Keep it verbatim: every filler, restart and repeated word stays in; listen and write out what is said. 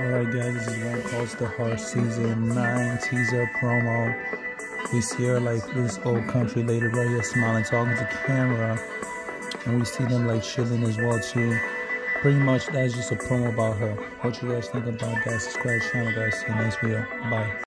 Alright guys, this is One Calls the Heart Season nine teaser promo. We see her like this old country lady right here smiling, talking to camera. And we see them like chilling as well too. Pretty much that's just a promo about her. What you guys think about that? Subscribe to the channel guys. See you next video. Bye.